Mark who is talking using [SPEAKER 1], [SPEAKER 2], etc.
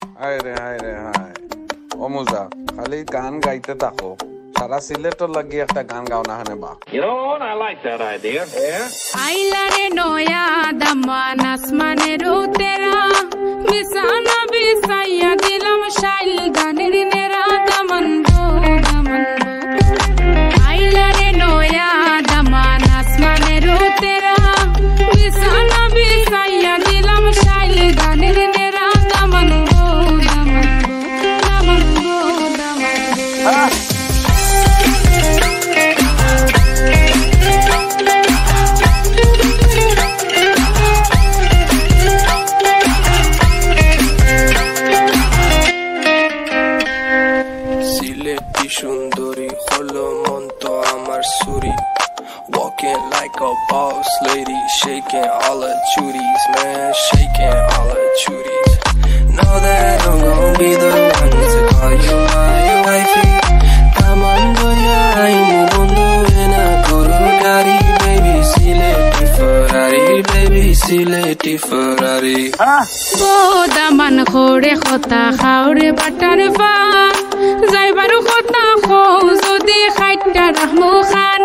[SPEAKER 1] হায় রে হায় রে হায় অমুজা খালি গান গাইতে থাকো সারা সিলেটর লাগি একটা গান গাও না হানে বা
[SPEAKER 2] You know what? I like that idea. Yeah.
[SPEAKER 3] আইলা রে নয়া দামান আসমানের উতেরা বিছানা বিছাইয়া দিলাম শাইল গানের নেরা দামান গো দামান আইলা রে নয়া দামান আসমানের উতেরা বিছানা বিছাইয়া দিলাম শাইল গানের নেরা দামান গো দামান দামান গো দামান
[SPEAKER 4] সুন্দরী হলো মন তো আমার সুরি walking like a boss lady shaking all her chuties man shaking all her chuties know that I'm gonna be the one to call you my wifey tamando ya ainu bondu ena guru gari baby sileti ferrari
[SPEAKER 3] O Daman খোড়ে খতা খাওরে butter পা যাইবারু খতা খো যদি খাইটা রাহমু খান